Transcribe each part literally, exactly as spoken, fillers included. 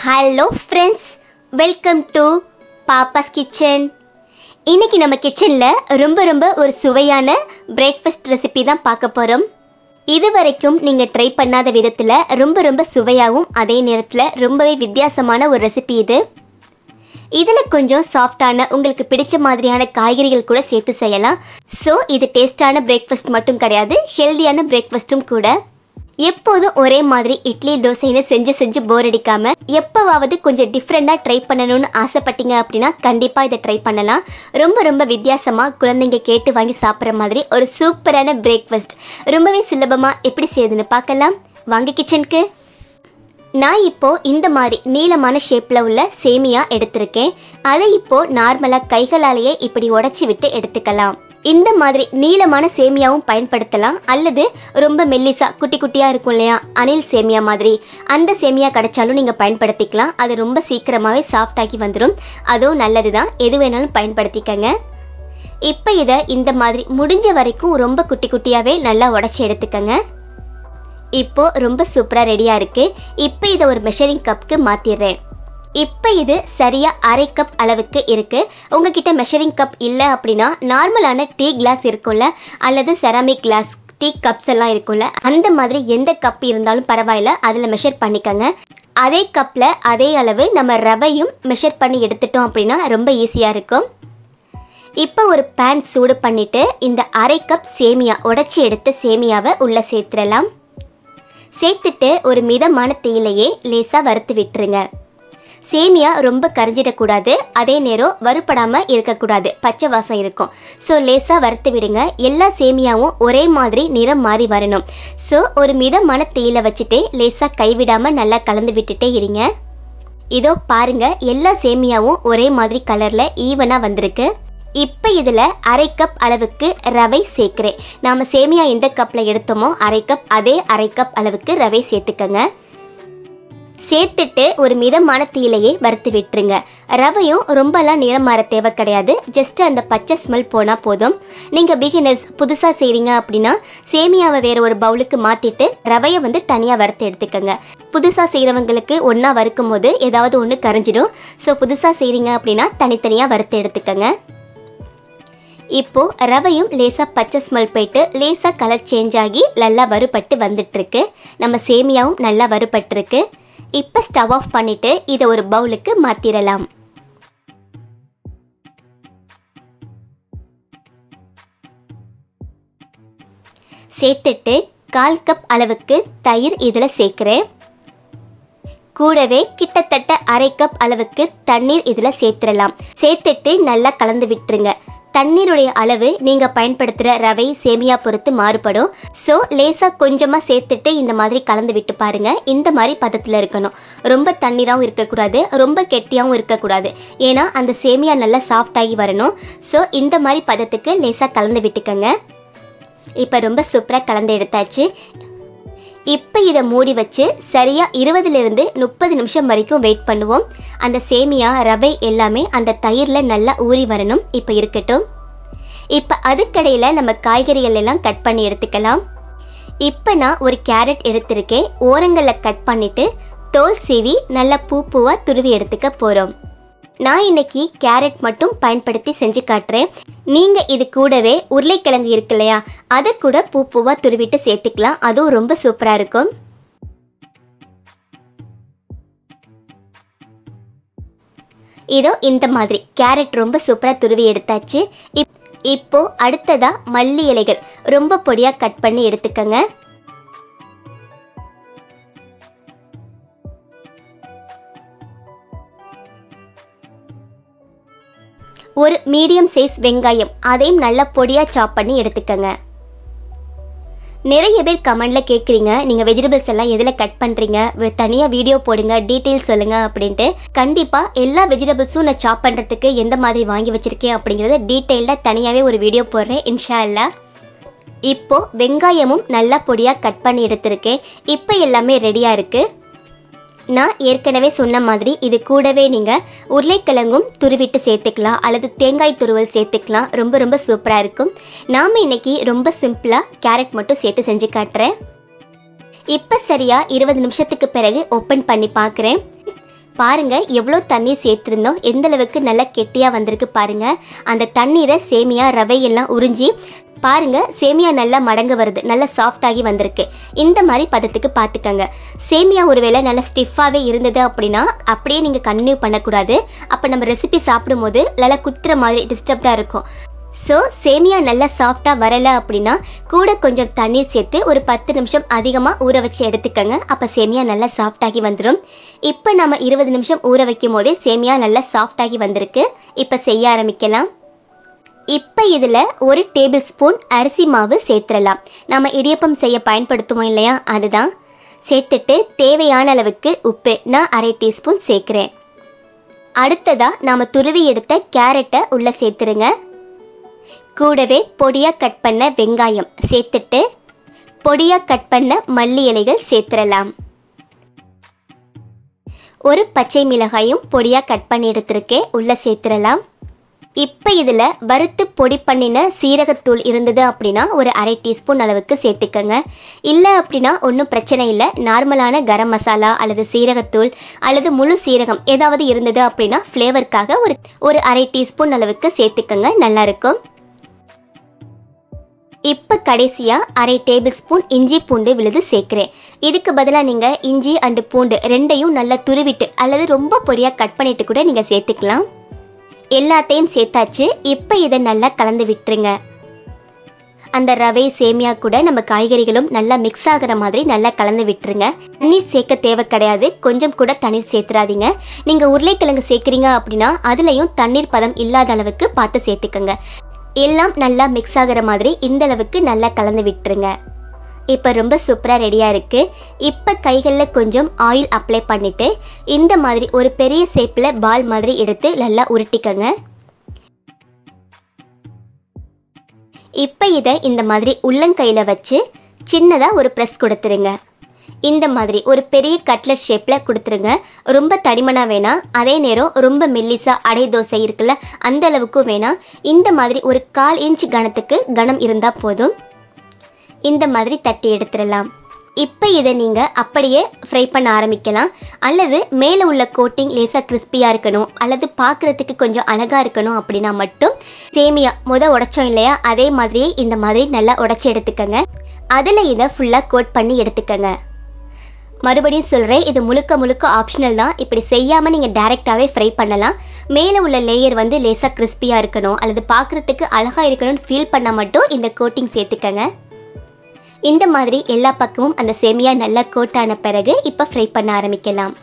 Hello friends, welcome to Pappa's kitchen. இன்னைக்கு நம்ம கிச்சனில் ரொம்ப ரொம்ப ஒரு சுவையான பிரேக்ஃபாஸ்ட் ரெசிபி தான் பார்க்க போகிறோம். இது வரைக்கும் நீங்கள் ட்ரை பண்ணாத விதத்தில் ரொம்ப ரொம்ப சுவையாகவும் அதே நேரத்தில் ரொம்பவே வித்தியாசமான ஒரு ரெசிபி இது. இதில் கொஞ்சம் சாஃப்டான உங்களுக்கு பிடிச்ச மாதிரியான காய்கறிகள் கூட சேர்த்து செய்யலாம். ஸோ இது டேஸ்டான பிரேக்ஃபாஸ்ட் மட்டும் கிடையாது, ஹெல்தியான பிரேக்ஃபாஸ்ட்டும் கூட. எப்போதும் ஒரே மாதிரி இட்லி தோசைன்னு செஞ்சு செஞ்சு போர் அடிக்காம எப்போவாவது கொஞ்சம் டிஃப்ரெண்டாக ட்ரை பண்ணணும்னு ஆசைப்பட்டீங்க அப்படின்னா கண்டிப்பாக இதை ட்ரை பண்ணலாம். ரொம்ப ரொம்ப வித்தியாசமாக குழந்தைங்க கேட்டு வாங்கி சாப்பிட்ற மாதிரி ஒரு சூப்பரான பிரேக்ஃபாஸ்ட் ரொம்பவே சுலபமாக எப்படி செய்யுதுன்னு பார்க்கலாம். வாங்க கிச்சனுக்கு. நான் இப்போ இந்த மாதிரி நீளமான ஷேப்பில் உள்ள சேமியா எடுத்திருக்கேன். அதை இப்போ நார்மலாக கைகளாலேயே இப்படி உடச்சி விட்டு எடுத்துக்கலாம். இந்த மாதிரி நீளமான சேமியாவும் பயன்படுத்தலாம், அல்லது ரொம்ப மெல்லிசா குட்டி குட்டியாக இருக்கும் இல்லையா, அணில் சேமியா மாதிரி அந்த சேமியா கிடைச்சாலும் நீங்கள் பயன்படுத்திக்கலாம். அது ரொம்ப சீக்கிரமாகவே சாஃப்டாகி வந்துடும், அதுவும் நல்லது தான். எது வேணாலும் பயன்படுத்திக்கங்க. இப்போ இதை இந்த மாதிரி முடிஞ்ச வரைக்கும் ரொம்ப குட்டி குட்டியாகவே நல்லா உடச்சி எடுத்துக்கங்க. இப்போ ரொம்ப சூப்பராக ரெடியாக இருக்குது. இப்போ இதை ஒரு மெஷரிங் கப்புக்கு மாற்றிடுறேன். இப்போ இது சரியாக அரை கப் அளவுக்கு இருக்குது. உங்ககிட்ட மெஷரிங் கப் இல்லை அப்படின்னா நார்மலான டீ கிளாஸ் இருக்கும்ல, அல்லது செராமிக் கிளாஸ் டீ கப்ஸ் எல்லாம் இருக்கும்ல, அந்த மாதிரி எந்த கப் இருந்தாலும் பரவாயில்ல, அதில் மெஷர் பண்ணிக்கோங்க. அதே கப்பில் அதே அளவு நம்ம ரவையும் மெஷர் பண்ணி எடுத்துட்டோம் அப்படின்னா ரொம்ப ஈஸியாக இருக்கும். இப்போ ஒரு பேன் சூடு பண்ணிவிட்டு இந்த அரை கப் சேமியா உடைச்சி எடுத்த சேமியாவை உள்ளே சேர்த்துடலாம். சேர்த்துட்டு ஒரு மிதமான தீயிலையே லேசாக வறுத்து விட்டுருங்க. சேமியா ரொம்ப கரைஞ்சிடக்கூடாது, அதே நேரம் வறுப்படாமல் இருக்கக்கூடாது, பச்சை வாசம் இருக்கும். ஸோ லேசாக வறுத்து விடுங்க. எல்லா சேமியாவும் ஒரே மாதிரி நிறம் மாறி வரணும். ஸோ ஒரு மிதமான தீயில வச்சுட்டு லேசாக கைவிடாமல் நல்லா கலந்து விட்டுட்டே இருங்க. இதோ பாருங்க, எல்லா சேமியாவும் ஒரே மாதிரி கலரில் ஈவனாக வந்திருக்கு. இப்போ இதில் அரை கப் அளவுக்கு ரவை சேர்க்குறேன். நாம் சேமியா எந்த கப்பில் எடுத்தோமோ அரை கப் அதே அரை கப் அளவுக்கு ரவை சேர்த்துக்கங்க. சேர்த்துட்டு ஒரு மிதமான தீயிலையே வறுத்து விட்டுருங்க. ரவையும் ரொம்பலாம் நிறம் மாற தேவை கிடையாது, ஜஸ்ட் அந்த பச்சை ஸ்மெல் போனால் போதும். நீங்கள் பிகினர்ஸ் புதுசாக செய்கிறீங்க அப்படின்னா சேமியாவை வேறு ஒரு பவுலுக்கு மாற்றிட்டு ரவையை வந்து தனியாக வறுத்து எடுத்துக்கோங்க. புதுசாக செய்கிறவங்களுக்கு ஒன்றா வறுக்கும் போது ஏதாவது ஒன்று கரைஞ்சிடும். ஸோ புதுசாக செய்கிறீங்க அப்படின்னா தனித்தனியாக வறுத்து எடுத்துக்கோங்க. இப்போ ரவையும் லேசாக பச்சை ஸ்மெல் போயிட்டு லேசாக கலர் சேஞ்ச் ஆகி நல்லா வறுபட்டு வந்துட்டுருக்கு. நம்ம சேமியாவும் நல்லா வறுபட்டுருக்கு. இப்போ ஸ்டவ் ஆஃப் பண்ணிவிட்டு இதை ஒரு பவுலுக்கு மாற்றிடலாம். சேர்த்துட்டு கால் கப் அளவுக்கு தயிர் இதில் சேர்க்குறேன். கூடவே கிட்டத்தட்ட அரை கப் அளவுக்கு தண்ணீர் இதில் சேர்த்துடலாம். சேர்த்துட்டு நல்லா கலந்து விட்டுருங்க. தண்ணீருடைய அளவு நீங்கள் பயன்படுத்துகிற ரவை சேமியா பொறுத்து மாறுபடும். ஸோ லேசாக கொஞ்சமாக சேர்த்துட்டு இந்த மாதிரி கலந்து விட்டு பாருங்கள். இந்த மாதிரி பதத்தில் இருக்கணும். ரொம்ப தண்ணீராகவும் இருக்கக்கூடாது, ரொம்ப கெட்டியாகவும் இருக்கக்கூடாது. ஏன்னா அந்த சேமியா நல்லா சாஃப்டாகி வரணும். ஸோ இந்த மாதிரி பதத்துக்கு லேசாக கலந்து விட்டுக்கங்க. இப்போ ரொம்ப சூப்பராக கலந்து எடுத்தாச்சு. இப்போ இதை மூடி வச்சு சரியாக இருபதுலேருந்து முப்பது நிமிஷம் வரைக்கும் வெயிட் பண்ணுவோம். அந்த சேமியா ரவை எல்லாமே அந்த தயிரில் நல்லா ஊறி வரணும். இப்போ இருக்கட்டும். இப்போ அதுக்கடையில் நம்ம காய்கறிகள் எல்லாம் கட் பண்ணி எடுத்துக்கலாம். இப்போ நான் ஒரு கேரட் எடுத்திருக்கேன். ஓரங்களில் கட் பண்ணிவிட்டு தோல் சீவி நல்லா பூ பூவாக துருவி எடுத்துக்க போகிறோம். நான் இன்னைக்கு கேரட் மட்டும் பயன்படுத்தி செஞ்சு காட்டுறேன். நீங்கள் இது கூடவே உருளைக்கிழங்கு இருக்கு இல்லையா, அதை கூட பூ பூவாக துருவிட்டு சேர்த்துக்கலாம். அதுவும் ரொம்ப சூப்பராக இருக்கும். இதோ இந்த மாதிரி கேரட் ரொம்ப சூப்பராக துருவி எடுத்தாச்சு. இப் இப்போ அடுத்ததாக மல்லி இலைகள் ரொம்ப பொடியாக கட் பண்ணி எடுத்துக்கங்க. ஒரு மீடியம் சைஸ் வெங்காயம், அதையும் நல்லா பொடியாக சாப் பண்ணி எடுத்துக்கங்க. நிறைய பேர் கமெண்டில் கேட்குறீங்க, நீங்கள் வெஜிடபிள்ஸ் எல்லாம் எதில் கட் பண்ணுறீங்க, தனியாக வீடியோ போடுங்க, டீட்டெயில்ஸ் சொல்லுங்கள் அப்படின்ட்டு. கண்டிப்பாக எல்லா வெஜிடபிள்ஸும் நான் சாப் பண்ணுறதுக்கு எந்த மாதிரி வாங்கி வச்சுருக்கேன் அப்படிங்கிறத டீட்டெயில்டாக தனியாகவே ஒரு வீடியோ போடுறேன் இன்ஷா அல்லாஹ். இப்போது வெங்காயமும் நல்லா பொடியாக கட் பண்ணி எடுத்திருக்கேன். இப்போ எல்லாமே ரெடியாக இருக்குது. நான் ஏற்கனவே சொன்ன மாதிரி இது கூடவே நீங்கள் உருளைக்கிழங்கும் துருவிட்டு சேர்த்துக்கலாம், அல்லது தேங்காய் துருவல் சேர்த்துக்கலாம். ரொம்ப ரொம்ப சூப்பராக இருக்கும். நாம் இன்னைக்கு ரொம்ப சிம்பிளாக கேரட் மட்டும் சேர்த்து செஞ்சு காட்டுறேன். இப்போ சரியாக இருபது நிமிஷத்துக்கு பிறகு ஓப்பன் பண்ணி பார்க்குறேன். பாருங்க எவ்வளோ தண்ணீர் சேர்த்துருந்தோம், எந்த அளவுக்கு நல்லா கெட்டியாக வந்திருக்கு பாருங்க. அந்த தண்ணீரை சேமியா ரவை எல்லாம் உறிஞ்சி பாருங்க சேமியா நல்லா மடங்க வருது, நல்லா சாஃப்டாகி வந்திருக்கு. இந்த மாதிரி பதத்துக்கு பார்த்துக்கங்க. சேமியா ஒருவேளை நல்லா ஸ்டிஃபாகவே இருந்தது அப்படின்னா அப்படியே நீங்கள் கன்டினியூ பண்ணக்கூடாது. அப்போ நம்ம ரெசிபி சாப்பிடும்போது நல்லா குத்துற மாதிரி டிஸ்டர்ப்டாக இருக்கும். ஸோ சேமியா நல்லா சாஃப்டாக வரலை அப்படின்னா கூட கொஞ்சம் தண்ணீர் சேர்த்து ஒரு பத்து நிமிஷம் அதிகமாக ஊற வச்சு எடுத்துக்கங்க. அப்போ சேமியா நல்லா சாஃப்டாகி வந்துடும். இப்போ நம்ம இருபது நிமிஷம் ஊற வைக்கும் போதே சேமியா நல்லா சாஃப்டாகி வந்திருக்கு. இப்போ செய்ய ஆரம்பிக்கலாம். இப்போ இதில் ஒரு டேபிள் ஸ்பூன் அரிசி மாவு சேர்த்துடலாம். நம்ம இடியப்பம் செய்ய பயன்படுத்துவோம் இல்லையா, அதுதான். சேர்த்துட்டு தேவையான அளவுக்கு உப்பு நான் அரை டீஸ்பூன் சேர்க்குறேன். அடுத்ததாக நாம் துருவி எடுத்த கேரட்டை உள்ளே சேர்த்துருங்க. கூடவே பொடியாக கட் பண்ண வெங்காயம் சேர்த்துட்டு பொடியாக கட் பண்ண மல்லி இலைகள் சேர்த்துடலாம். ஒரு பச்சை மிளகாயும் பொடியாக கட் பண்ணி எடுத்துருக்கேன், உள்ளே சேர்த்துடலாம். இப்போ இதில் வறுத்து பொடி பண்ணின சீரகத்தூள் இருந்தது அப்படின்னா ஒரு அரை டீஸ்பூன் அளவுக்கு சேர்த்துக்கங்க. இல்லை அப்படின்னா ஒன்றும் பிரச்சனை இல்லை. நார்மலான கரம் மசாலா அல்லது சீரகத்தூள் அல்லது முழு சீரகம் ஏதாவது இருந்தது அப்படின்னா ஃப்ளேவருக்காக ஒரு ஒரு அரை டீஸ்பூன் அளவுக்கு சேர்த்துக்கங்க, நல்லாயிருக்கும். இப்போ கடைசியாக அரை டேபிள் ஸ்பூன் இஞ்சி பூண்டு விழுது சேர்க்குறேன். இதுக்கு பதிலாக நீங்கள் இஞ்சி அண்டு பூண்டு ரெண்டையும் நல்லா துருவிட்டு அல்லது ரொம்ப பொடியாக கட் பண்ணிட்டு கூட நீங்கள் சேர்த்துக்கலாம். எல்லாத்தையும் சேர்த்தாச்சு. இப்போ இதை நல்லா கலந்து விட்டுருங்க. அந்த ரவை சேமியா கூட நம்ம காய்கறிகளும் நல்லா மிக்ஸ் ஆகிற மாதிரி நல்லா கலந்து விட்டுருங்க. தண்ணீர் சேர்க்க தேவை கிடையாது, கொஞ்சம் கூட தண்ணீர் சேர்த்துறாதீங்க. நீங்கள் உருளைக்கிழங்கு சேர்க்குறீங்க அப்படின்னா அதுலேயும் தண்ணீர் பதம் இல்லாத அளவுக்கு பார்த்து சேர்த்துக்கங்க. எல்லாம் நல்லா மிக்ஸ் ஆகிற மாதிரி இந்த அளவுக்கு நல்லா கலந்து விட்டுருங்க. இப்போ ரொம்ப சூப்பராக ரெடியாக இருக்குது. இப்போ கைகளில் கொஞ்சம் ஆயில் அப்ளை பண்ணிவிட்டு இந்த மாதிரி ஒரு பெரிய ஷேப்பில் பால் மாதிரி எடுத்து நல்லா உருட்டிக்கங்க. இப்போ இதை இந்த மாதிரி உள்ளங்கையில் வச்சு சின்னதாக ஒரு ப்ரெஸ் கொடுத்துருங்க. இந்த மாதிரி ஒரு பெரிய கட்லட் ஷேப்பில் கொடுத்துருங்க. ரொம்ப தடிமனாக வேணாம், அதே நேரம் ரொம்ப மெல்லிசா அடை தோசை இருக்குல்ல அந்த அளவுக்கும் வேணாம். இந்த மாதிரி ஒரு கால் இன்ச் கனத்துக்கு கனம் இருந்தால் போதும். இந்த மாதிரி தட்டி எடுத்துடலாம். இப்போ இதை நீங்கள் அப்படியே ஃப்ரை பண்ண ஆரம்பிக்கலாம். அல்லது மேலே உள்ள கோட்டிங் லேசாக கிறிஸ்பியாக இருக்கணும் அல்லது பார்க்குறதுக்கு கொஞ்சம் அழகாக இருக்கணும் அப்படின்னா மட்டும் சேமியா முத உடைச்சோம் இல்லையா, அதே மாதிரியே இந்த மாதிரி நல்லா உடைச்சி எடுத்துக்கங்க. அதில் இதை ஃபுல்லாக கோட் பண்ணி எடுத்துக்கங்க. மறுபடியும் சொல்கிறேன், இது முழுக்க முழுக்க ஆப்ஷனல் தான். இப்படி செய்யாமல் நீங்கள் டைரெக்டாகவே ஃப்ரை பண்ணலாம். மேலே உள்ள லேயர் வந்து லேசாக கிறிஸ்பியாக இருக்கணும் அல்லது பார்க்குறதுக்கு அழகாக இருக்கணும்னு ஃபீல் பண்ணால் மட்டும் இந்த கோட்டிங் சேர்த்துக்கங்க. இந்த மாதிரி எல்லா பக்கமும் அந்த சேமியா நல்லா கோட் ஆன பிறகு இப்போ ஃப்ரை பண்ண ஆரம்பிக்கலாம்.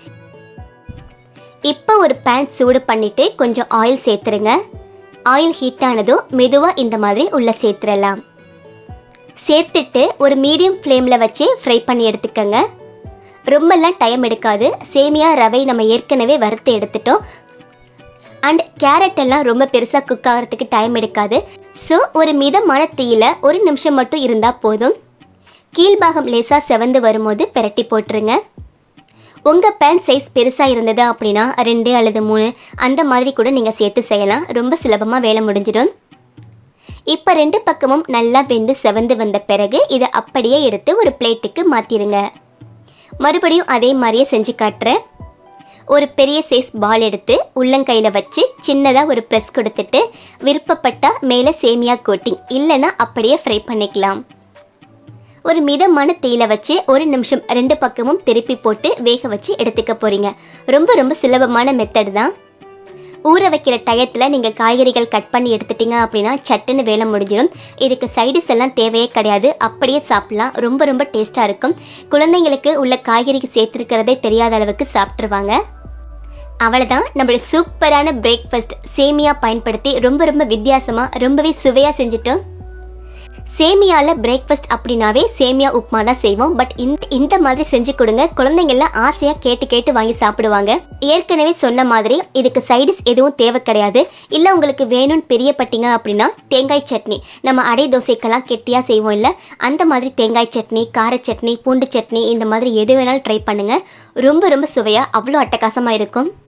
இப்போ ஒரு பேன் சூடு பண்ணிவிட்டு கொஞ்சம் ஆயில் சேர்த்துருங்க. ஆயில் ஹீட் ஆனதும் மெதுவாக இந்த மாதிரி உள்ளே சேர்த்துடலாம். சேர்த்துட்டு ஒரு மீடியம் ஃப்ளேமில் வச்சு ஃப்ரை பண்ணி எடுத்துக்கங்க. ரொம்பலாம் டைம் எடுக்காது. சேமியா ரவை நம்ம ஏற்கனவே வறுத்து எடுத்துட்டோம். அண்ட் கேரட் எல்லாம் ரொம்ப பெருசாக குக் ஆகிறதுக்கு டைம் எடுக்காது. ஸோ ஒரு மிதமான தீயில ஒரு நிமிஷம் மட்டும் இருந்தால் போதும். கீழ்பாகம் லேசாக செவந்து வரும்போது பெரட்டி போட்டுருங்க. உங்கள் பேன் சைஸ் பெருசாக இருந்தது அப்படின்னா ரெண்டு அல்லது மூணு அந்த மாதிரி கூட நீங்கள் சேர்த்து செய்யலாம். ரொம்ப சுலபமாக வேலை முடிஞ்சிடும். இப்போ ரெண்டு பக்கமும் நல்லா வெந்து செவந்து வந்த பிறகு இதை அப்படியே எடுத்து ஒரு பிளேட்டுக்கு மாற்றிடுங்க. மறுபடியும் அதே மாதிரியே செஞ்சு காட்டுறேன். ஒரு பெரிய சைஸ் பால் எடுத்து உள்ளங்கையில் வச்சு சின்னதாக ஒரு ப்ரெஸ் கொடுத்துட்டு விருப்பப்பட்டால் மேலே சேமியா கோட்டிங் இல்லைன்னா அப்படியே ஃப்ரை பண்ணிக்கலாம். ஒரு மிதமான தீயில வச்சு ஒரு நிமிஷம் ரெண்டு பக்கமும் திருப்பி போட்டு வேக வச்சு எடுத்துக்க போகிறீங்க. ரொம்ப ரொம்ப சுலபமான மெத்தட் தான். ஊற வைக்கிற டயத்தில் நீங்கள் காய்கறிகள் கட் பண்ணி எடுத்துட்டீங்க அப்படின்னா சட்டுன்னு வேலை முடிஞ்சிடும். இதுக்கு சைடிஸ் எல்லாம் தேவையே கிடையாது, அப்படியே சாப்பிட்லாம். ரொம்ப ரொம்ப டேஸ்ட்டாக இருக்கும். குழந்தைங்களுக்கு உள்ள காய்கறிக்கு சேர்த்துருக்கிறதே தெரியாத அளவுக்கு சாப்பிட்ருவாங்க. அவ்வளோதான், நம்மளோட சூப்பரான பிரேக்ஃபாஸ்ட் சேமியா பயன்படுத்தி ரொம்ப ரொம்ப வித்தியாசமாக ரொம்பவே சுவையாக செஞ்சுட்டோம். சேமியாவில் பிரேக்ஃபாஸ்ட் அப்படின்னாவே சேமியா உப்புமா தான் செய்வோம். பட் இந்த இந்த மாதிரி செஞ்சு கொடுங்க, குழந்தைங்கள்லாம் ஆசையாக கேட்டு கேட்டு வாங்கி சாப்பிடுவாங்க. ஏற்கனவே சொன்ன மாதிரி இதுக்கு சைடிஸ் எதுவும் தேவை கிடையாது. இல்லை உங்களுக்கு வேணும்னு பிரியப்பட்டீங்க அப்படின்னா தேங்காய் சட்னி, நம்ம அடை தோசைக்கெல்லாம் கெட்டியாக செய்வோம் இல்லை, அந்த மாதிரி தேங்காய் சட்னி, கார சட்னி, பூண்டு சட்னி இந்த மாதிரி எது வேணாலும் ட்ரை பண்ணுங்கள். ரொம்ப ரொம்ப சுவையாக அவ்வளோ அட்டகாசமாக இருக்கும்.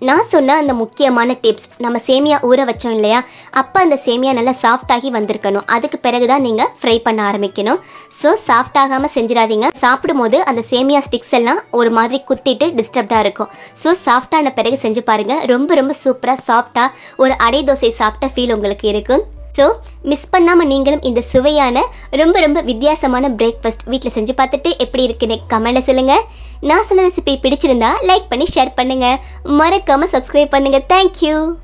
நான் சொன்ன அந்த முக்கியமான டிப்ஸ், நம்ம சேமியா ஊற வச்சோம் இல்லையா, அப்போ அந்த சேமியா நல்லா சாஃப்டாகி வந்திருக்கணும். அதுக்கு பிறகு தான் நீங்கள் ஃப்ரை பண்ண ஆரம்பிக்கணும். ஸோ சாஃப்ட் ஆகாமல் செஞ்சிடாதீங்க. சாப்பிடும் போது அந்த சேமியா ஸ்டிக்ஸ் எல்லாம் ஒரு மாதிரி குத்திட்டு டிஸ்டர்ப்டாக இருக்கும். ஸோ சாஃப்டான பிறகு செஞ்சு பாருங்கள். ரொம்ப ரொம்ப சூப்பராக சாஃப்டாக ஒரு அடை தோசை சாப்பிட்ட ஃபீல் உங்களுக்கு இருக்கும். ஸோ மிஸ் பண்ணாமல் நீங்களும் இந்த சுவையான ரொம்ப ரொம்ப வித்தியாசமான பிரேக்ஃபாஸ்ட் வீட்டில் செஞ்சு பார்த்துட்டு எப்படி இருக்குன்னு கமெண்ட்ல சொல்லுங்கள். நான் சொன்ன ரெசிபி பிடிச்சிருந்தா லைக் பண்ணி ஷேர் பண்ணுங்கள். மறக்காமல் சப்ஸ்கிரைப் பண்ணுங்கள். தேங்க்யூ.